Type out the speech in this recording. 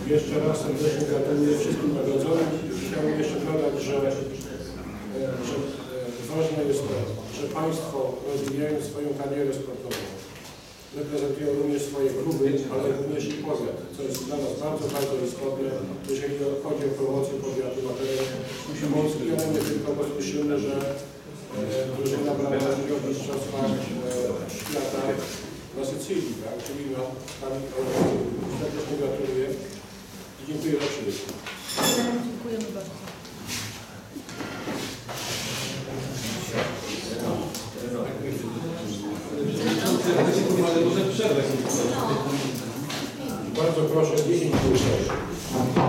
Jeszcze raz serdecznie gratuluję wszystkim nagrodzonym. Chciałbym jeszcze dodać, że ważne jest to, że Państwo rozwijając swoją karierę sportową, reprezentują również swoje kluby, ale również i powiat, co jest dla nas bardzo, bardzo istotne, jeżeli chodzi o promocję powiatu na terenie Polski, ale nie tylko, bo słyszymy, że drużyna brała udział w mistrzostwach świata na Sycylii, tak? Czyli na skali europejskiej. Serdecznie gratuluję i dziękuję za przybycie. Dziękujemy bardzo. Bardzo proszę, 10 minut.